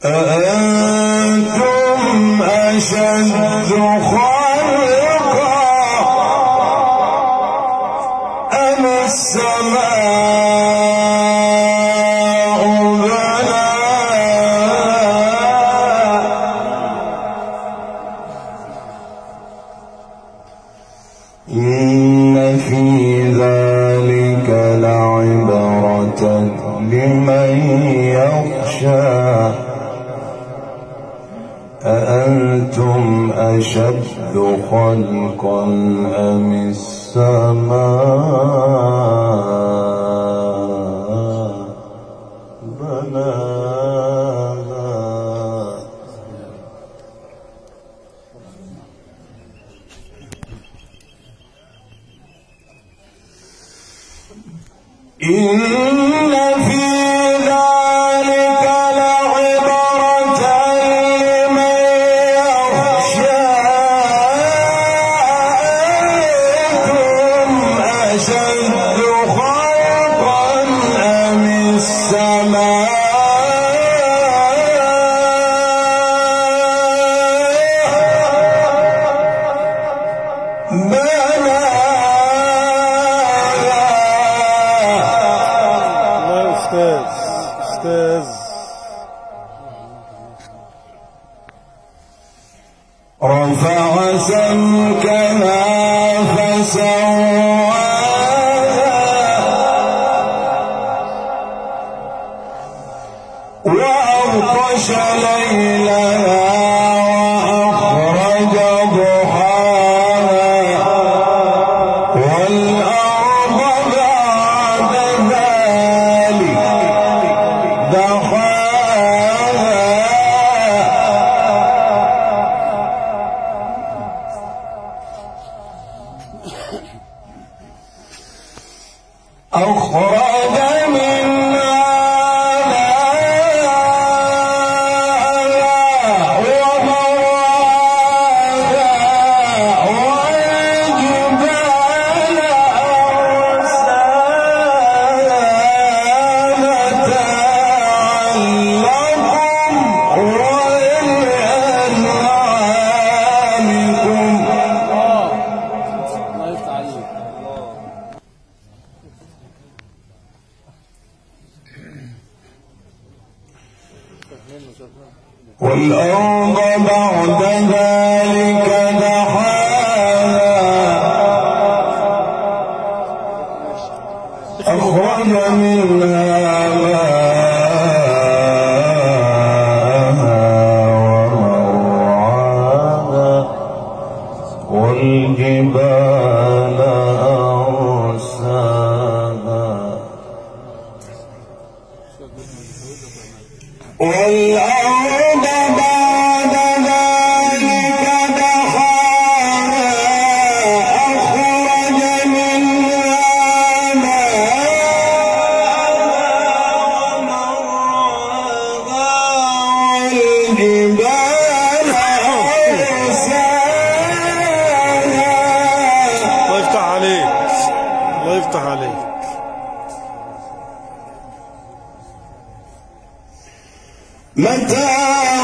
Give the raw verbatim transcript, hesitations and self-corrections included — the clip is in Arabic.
أأنتم أشد خلقا أم السماء بناها إن في ذلك لعبرة لمن يخشى أأنتم أشد خلقا أم السماء بناها إن في ذلك لعبرة لمن يخشى أأنتم أشد خلقا أم السماء أستاذ رفع سمكها فسواها وأغطش ليلها وأخرج ضحاها والأرض بعد ذلك دحاها أخرج منها ماءها ومرعاها والجبال أرساها متاعا لكم ولأنعامكم. والأرض بعد ذلك دحاها أخرج منها ماءها ومرعاها والجبال أرساها والأرض بعد ذلك دحاها أخرج منها ماءها ومرعاها والجبال أرساها. الله يفتح عليك، الله يفتح عليك. متاعا